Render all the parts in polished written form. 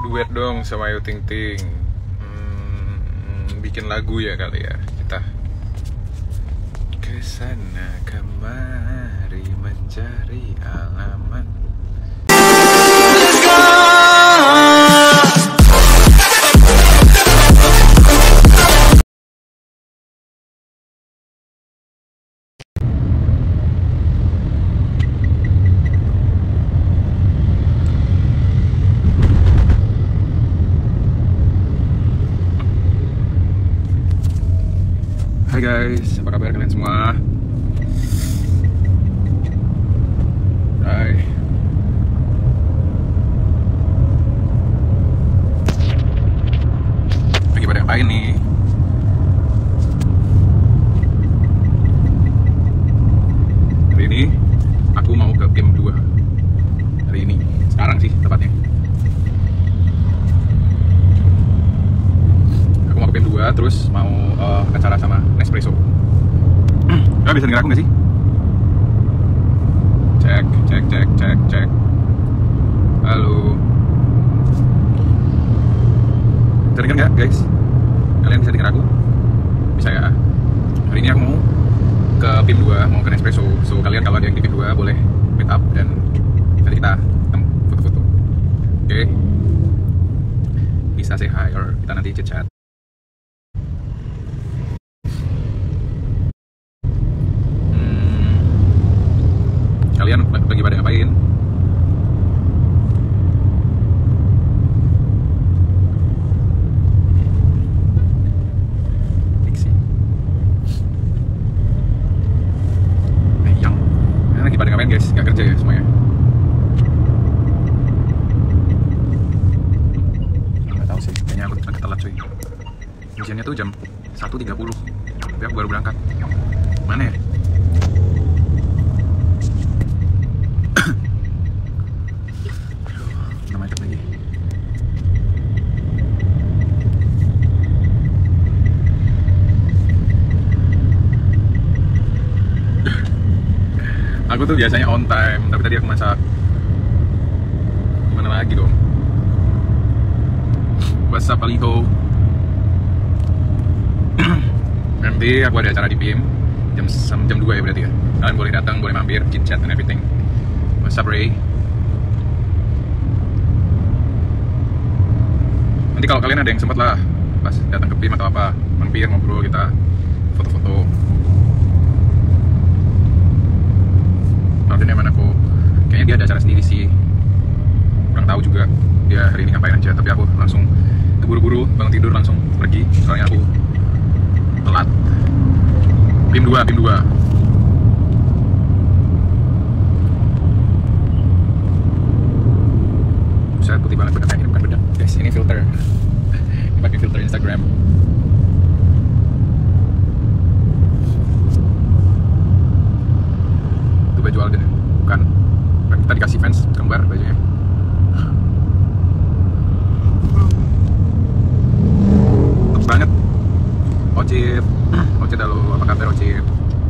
duet dong sama Ayu Ting Ting. Bikin lagu ya kali ya kita. Kesana kemari mencari alamat. Hai guys, apa kabar kalian semua? Hai. Lagi pada ngapain nih? Hari ini aku mau ke PIM 2. Hari ini, sekarang sih tepatnya. Aku mau ke PIM 2 terus mau acara sama Nespresso. Kalian bisa denger aku nggak sih? Cek. Halo. Bisa denger nggak guys? Kalian bisa denger aku? Bisa ya? Hari ini aku mau ke PIM 2, mau ke Nespresso. So kalian kalau ada yang di PIM 2 boleh meet up dan nanti kita foto-foto. Oke? Bisa say hi or kita nanti chit-chat. Kalian lagi pada ngapain? Fiksi. Yang lagi pada ngapain guys? Gak kerja ya semuanya? Gak tahu sih. Kayaknya aku agak telat cuy. Ujiannya tuh jam 1.30. Tapi aku baru berangkat. Mana ya? Aku tuh biasanya on time, tapi tadi aku masak. Gimana lagi dong? What's up, Aliho? Nanti aku ada acara di PIM jam 2 ya berarti ya. Kalian boleh datang, boleh mampir, chit chat and everything. What's up, Ray? Nanti kalau kalian ada yang sempat lah pas datang ke PIM atau apa, mampir ngobrol kita, foto-foto. Alden mana aku? Kayaknya dia ada acara sendiri sih. Kurang tahu juga dia hari ini ngapain aja. Tapi aku langsung keburu-buru bangun tidur langsung pergi. Soalnya aku telat. PIM 2. Buset, putih banget bedak. Ini bukan bedak guys, ini filter. Ini pakai filter Instagram. Itu baju Alden ya? Bukan. Kita dikasih fans kembar bajunya. Cepet banget. Ocit halo, apa kabar Ocit?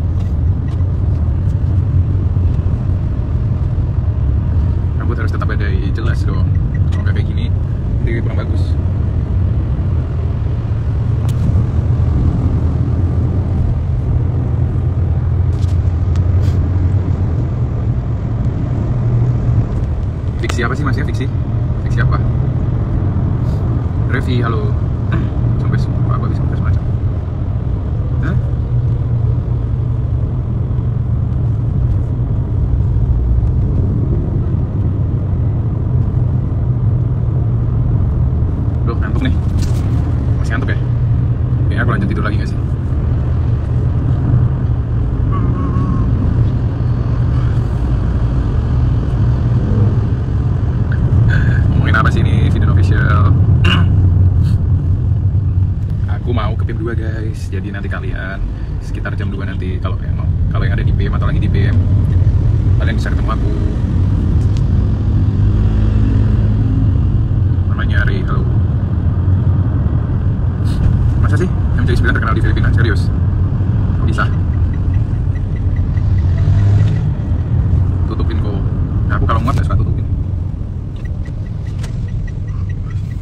Rambut harus tetap ada jelas dong. Kalau nggak kayak gini, nanti kurang bagus. Fiksi apa sih masnya? Fiksi apa? Revi, halo. Sampai apa bisa semacam? Hah? Loh, ngantuk nih. Masih ngantuk ya? Kayaknya aku lanjut tidur lagi nggak sih? Apa sih ini video official? Aku mau ke PIM 2 guys. Jadi nanti kalian sekitar jam 2 nanti kalau yang ada di PIM atau lagi di PIM, kalian bisa ketemu aku. Namanya Ray, halo. Masa sih MJ9 terkenal di Filipina? Serius? Kok bisa? Tutupin kok. Nah, aku kalau muat gak suka tutupin.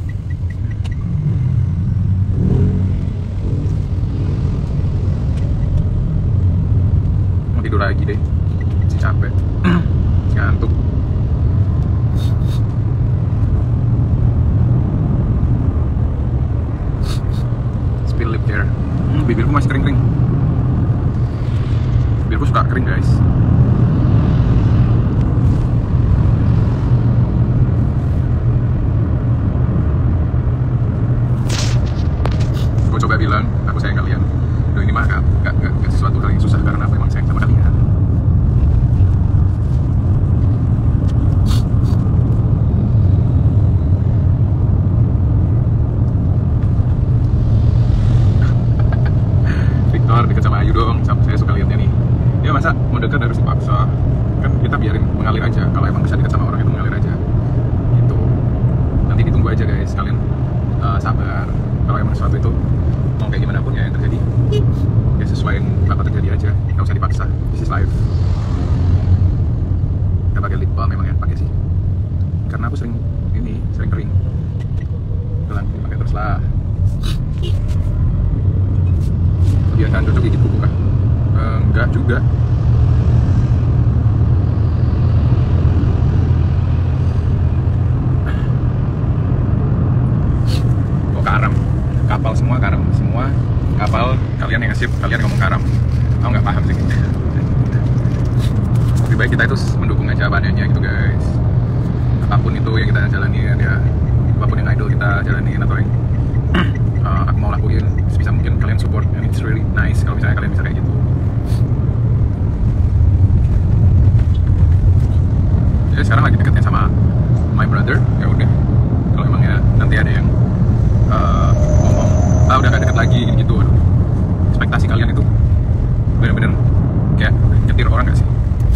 kalian sabar. Kalau emang sesuatu itu mau kayak gimana pun ya yang terjadi, ya sesuai apa terjadi aja, nggak usah dipaksa. This is life. Kita pakai lip balm memang ya, pakai sih. Karena aku sering kering. Bilang pakai terus lah. Kebiasaan cocok gigit kuku kah? Enggak juga. Kok karam? Kapal semua karam. Semua kapal kalian yang nge-ship, kalian ngomong karam. Aku nggak paham sih. Lebih baik kita itu mendukung aja apa adanya gitu guys. Apapun itu yang kita jalani ya, apapun yang idol kita jalanin atau yang aku mau lakuin, sebisa mungkin kalian support, and it's really nice kalau misalnya kalian bisa kayak gitu. Ya sekarang lagi deketnya sama my brother, ya udah. Kalau emangnya nanti ada yang ngomong, udah gak deket lagi gitu, aduh. Ekspektasi kalian itu bener-bener kayak nyetir orang gak sih?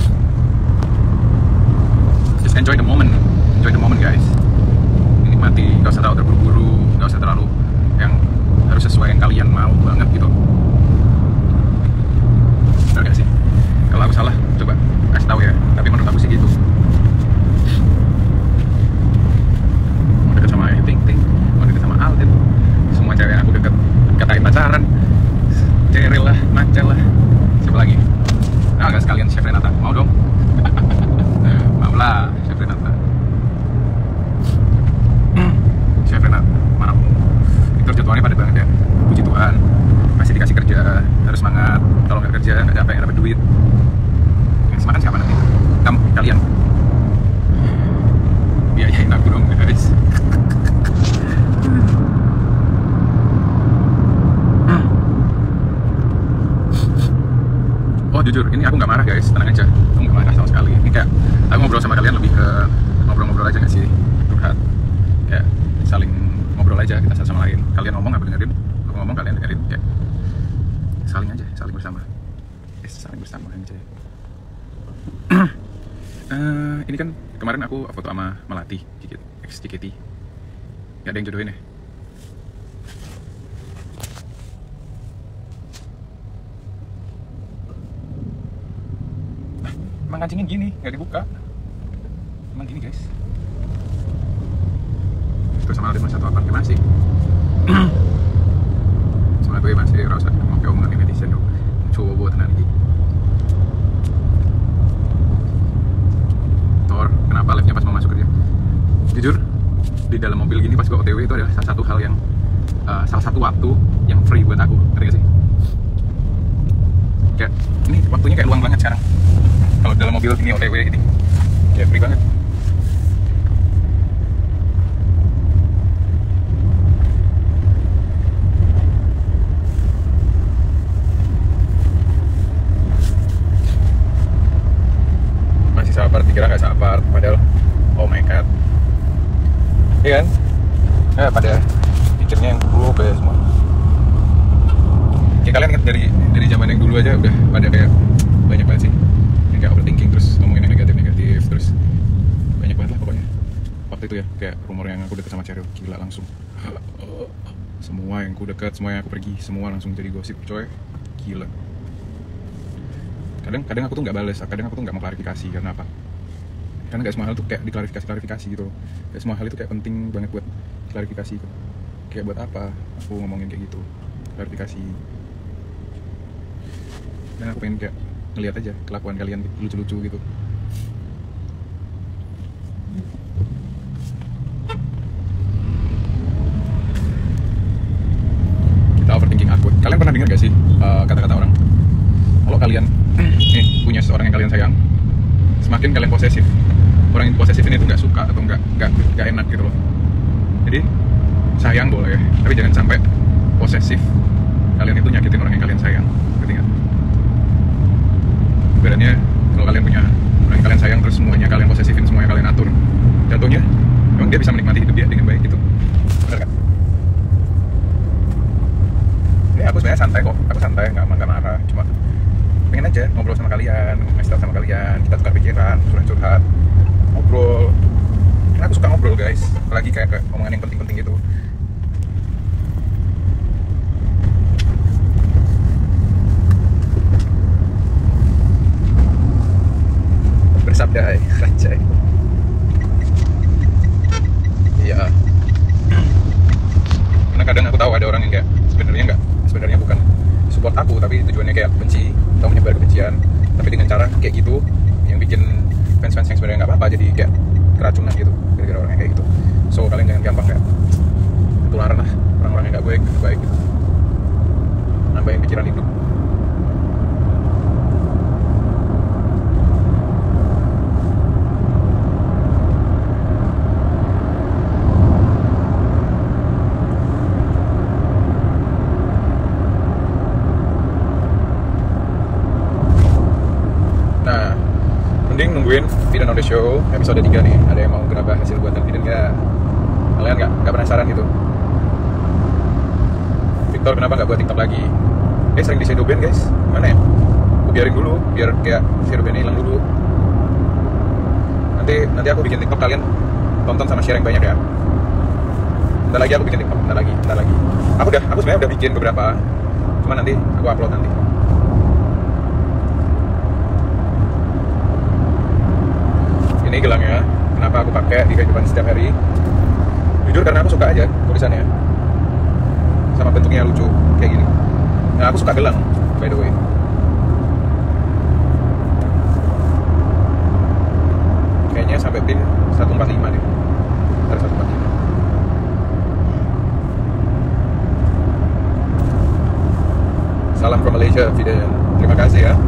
Just enjoy the moment guys. Nikmati, gak usah terlalu terburu-buru, gak usah terlalu yang harus sesuai yang kalian mau banget gitu. Bener gak sih? Kalau aku salah, coba kasih tahu ya. Tapi menurut aku sih gitu. Mau deket sama Ayu Ting Ting, mau deket sama Alden, semua cewek yang aku deket katain pacaran, Ceril lah, Macel lah, siapa lagi? Gak sekalian Chef Renata, mau dong? Mau lah, Chef Renata. Chef Renata, mana itu jadwalnya padat banget ya. Puji Tuhan, masih dikasih kerja, harus semangat. Kalau nggak kerja, nggak capek, nggak dapat duit. Yang semakan siapa nanti? Kamu, kalian. Biayain aku dong guys. Oh jujur, ini aku nggak marah guys, tenang aja. Aku nggak marah sama sekali. Ini kayak aku ngobrol sama kalian lebih ke ngobrol-ngobrol aja nggak sih? Curhat. Ya, saling ngobrol aja kita satu sama lain. Kalian ngomong aku dengerin, aku ngomong kalian dengerin. Ya, saling aja, saling bersama. Saling bersama aja. Ini kan kemarin aku foto sama Melati, ex JKT. Gak ada yang jodohin ya? Emang kancingin gini, nggak dibuka. Emang gini guys. Terus sama Alden satu apartemen masih. Sama gue masih rasa mau kayak omongan netizen dong. Coba buat nanti. Thor, kenapa live-nya pas mau masuk kerja? Jujur, di dalam mobil gini pas gue OTW itu adalah salah satu hal yang salah satu waktu yang free buat aku, ngerti gak sih? Kayak ini waktunya kayak luang banget sekarang. Kalau dalam mobil ini OTW ini kayak free banget. Masih sabar, dikira nggak sabar, padahal oh my god. Iya kan? Ya pada pikirnya yang dulu kayak semua. Kayak kalian ingat dari zaman yang dulu aja udah pada kayak banyak banget sih yang kayak overthinking, terus ngomongin yang negatif, terus banyak banget lah pokoknya. Waktu itu ya kayak rumor yang aku deket sama Ceril, gila langsung. Semua yang aku deket, semua yang aku pergi, semua langsung jadi gosip coy, gila. Kadang aku tuh nggak balas, kadang aku tuh nggak mau klarifikasi. Karena apa? Karena gak semua hal tuh kayak diklarifikasi gitu. Gak semua hal itu kayak penting banget buat klarifikasi gitu. Kayak buat apa aku ngomongin kayak gitu, klarifikasi. Dan aku pengen kayak ngeliat aja kelakuan kalian lucu-lucu gitu. Kita overthinking awkward. Kalian pernah dengar gak sih kata-kata orang? Kalau kalian punya seorang yang kalian sayang, semakin kalian posesif, orang yang posesif ini tuh nggak suka atau nggak enak gitu loh. Jadi sayang boleh, tapi jangan sampai posesif. Kalian itu nyakitin orang yang kalian sayang, ngerti nggak? Ibaratnya kalau kalian punya orang yang kalian sayang terus semuanya kalian posesifin, semuanya kalian atur, jatuhnya emang dia bisa menikmati hidup dia dengan baik gitu, benar kan? Ini aku sebenarnya santai kok, aku santai, nggak marah, cuma pengen aja ngobrol sama kalian, ngasih tau sama kalian, kita tukar pikiran, curhat, ngobrol, Karena aku suka ngobrol guys, apalagi kayak omongan yang penting-penting gitu. Bersabda, anjay. Iya. Karena kadang aku tahu ada orang yang kayak sebenarnya bukan support aku, tapi tujuannya kayak benci atau menyebar kebencian, tapi dengan cara kayak gitu yang bikin fans-fans yang sebenarnya nggak apa-apa jadi kayak keracunan gitu gara-gara orang yang kayak gitu. So kalian jangan gampang kayak ketularan lah orang-orang yang nggak baik gitu, nambahin pikiran hidup. Nungguin Viden on the Show episode 3 nih. Ada yang mau gerabah hasil buatan Viden nggak? Kalian nggak penasaran gitu? Victor kenapa nggak buat TikTok lagi? Sering di shadow ban guys. Mana ya? Aku biarin dulu, biar kayak shadow ban hilang dulu. Nanti aku bikin TikTok, kalian tonton sama share yang banyak ya. Bentar lagi aku bikin TikTok, bentar lagi. Aku sebenarnya udah bikin beberapa, cuma nanti aku upload nanti. Ini gelangnya, kenapa aku pakai di kehidupan setiap hari? Jujur karena aku suka aja tulisannya, sama bentuknya lucu kayak gini. Nah aku suka gelang, by the way. Kayaknya sampai pin 145 deh. Ntar 145. Salam from Malaysia, Viden. Terima kasih ya.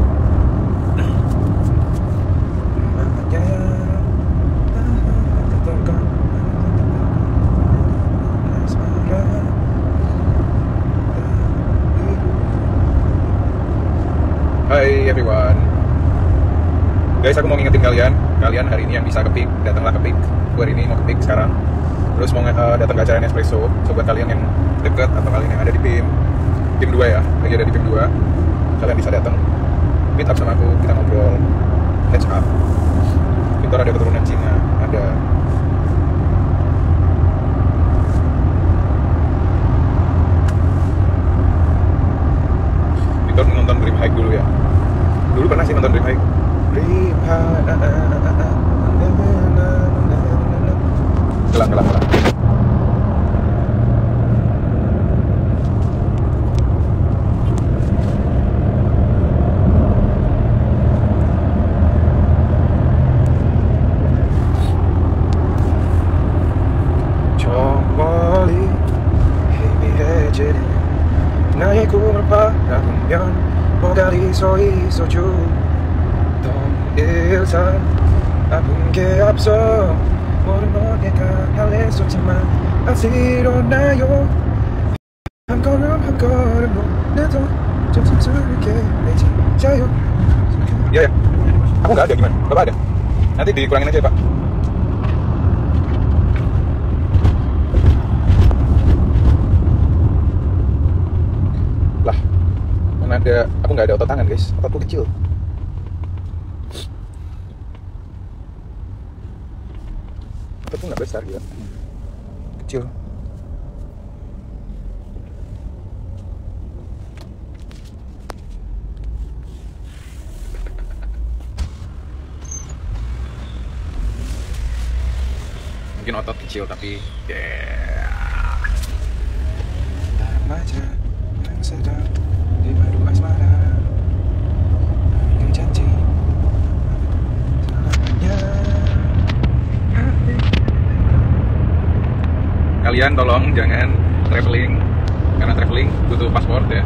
Hai everyone. Guys, aku mau ngingetin kalian hari ini yang bisa ke PIK, datanglah ke PIK. Gue hari ini mau ke PIK sekarang. Terus mau datang ke acara Nespresso. So buat kalian yang deket atau kalian yang ada di PIM 2 ya, lagi ada di PIM 2, kalian bisa datang meet up sama aku, kita ngobrol, catch up. Victor ada keturunan Cina, ada. Victor nonton Dream High dulu ya. Dulu pernah sih nonton Dream High. Dream High. Gelang. Chomoli, heavy headed. 나의 꿈을 바라보면 모가리 소이소주 또 일산 아픈 게 없어 모든 너에게 할래 쏟지만 아직 일어나요 한 걸음으로 내도 좀 슴슴하게 내지자요. Iya ya, aku nggak ada, gimana? Bapak ada? Nanti dikurangin aja Pak. Lah, mana ada, aku nggak ada otot tangan guys, ototku kecil. Ototku nggak besar gitu, kecil. Mungkin otot kecil tapi remaja yang sedang dipadu asmara yang janji selamanya. Kalian tolong jangan traveling, karena traveling butuh paspor ya.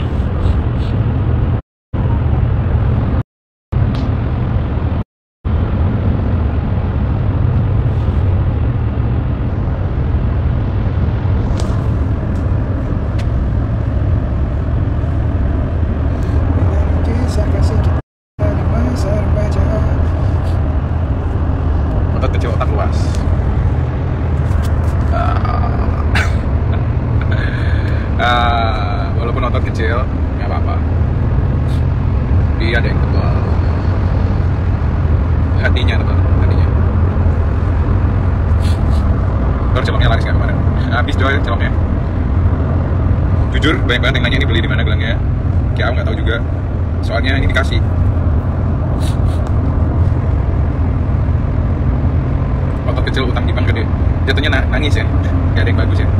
Otot kecil, otak luas. Walaupun otot kecil, nggak apa-apa. Dia ada yang tebal. Hatinya tebal, hatinya. Baru celoknya laris nggak kemarin? Habis coy celoknya. Jujur banyak banget yang nanya ini beli di mana gelangnya. Kayak aku nggak tahu juga. Soalnya ini dikasih. Otot kecil utang Jepang gede. Jatuhnya nangis ya. Gak ada yang bagus ya.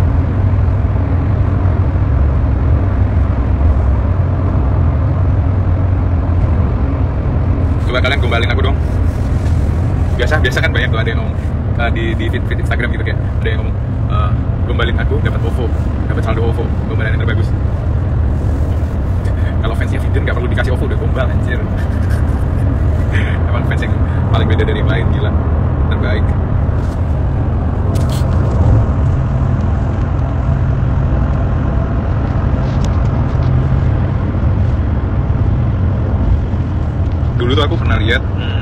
Coba kalian gombalin aku dong. Biasa kan banyak tuh ada yang ngomong di feed Instagram gitu kayak ada yang ngomong gombalin aku dapat OVO, dapat saldo OVO, gombalan yang terbagus. Kalau fansnya Viden nggak perlu dikasih OVO, udah gombal anjir. Emang fans yang paling beda dari yang lain, gila, terbaik. Dulu tuh aku pernah lihat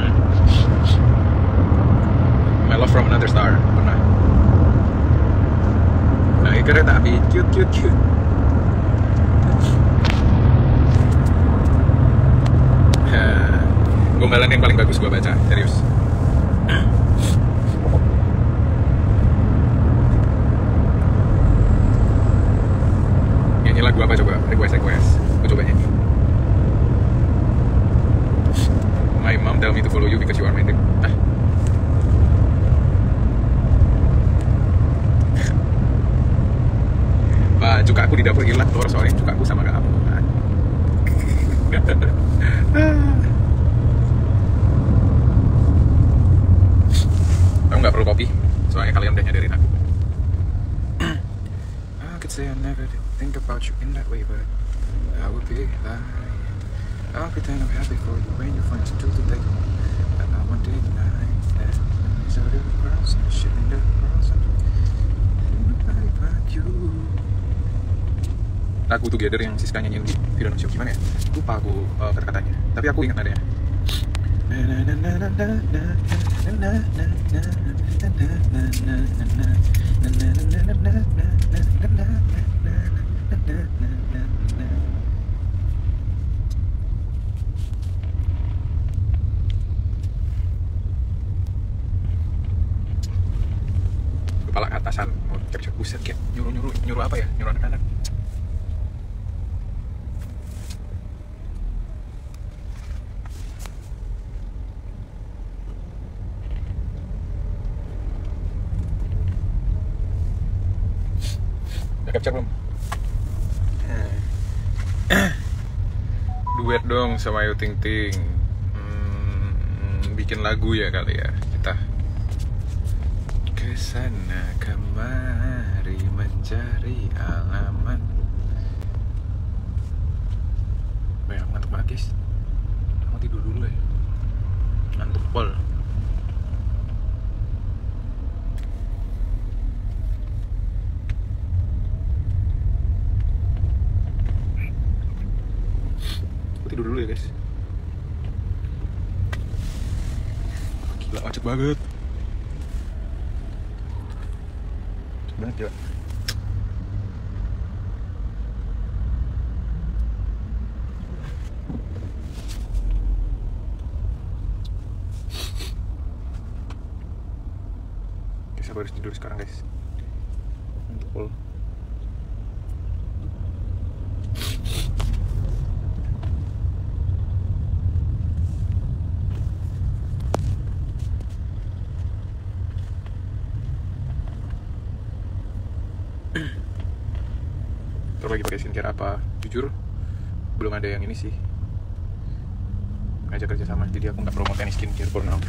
My Love from Another Star, pernah. Naik kereta api, cute. Gombalan yang paling bagus gua baca, serius. Nyanyi lagu apa coba? Request. Gua coba nyanyi. My mom tell me to follow you because you are my dream. Pak, cuka aku di dapur hilang tuh, soalnya cuka aku sama kamu. Kamu nggak perlu kopi, soalnya kalian udah nyadarin aku. I could say I never did think about you in that way, but I would be lying. I'll pretend I'm happy for you when you find it to take me. But I won't deny that it's all the girls and shit in the girls and nobody but you. Lagu Together yang Siska nyanyiin di video Nonshop gimana ya? Lupa aku kata-katanya, tapi aku ingat nadanya. Kepala atasan mau cek buset kayak nyuruh apa ya, nyuruh anak-anak. Udah capture belum? Duet dong sama Ayu Ting Ting. Bikin lagu ya kali ya kita. Kesana kemari mencari alaman. Banyak ngantuk banget guys. Mau tidur dulu ya. Ngantuk pol. Aku tidur dulu ya guys. Gila macet banget. Banget ya. Oke, saya harus tidur sekarang guys. Mantap. Terus lagi pakai skincare apa? Jujur belum ada yang ini sih, ngajak kerja sama, jadi aku nggak promote any skincare for now.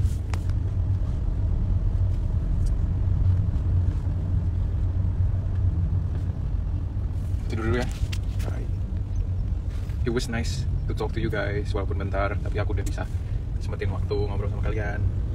Tidur dulu ya. Bye. It was nice to talk to you guys, walaupun bentar, tapi aku udah bisa sempetin waktu ngobrol sama kalian.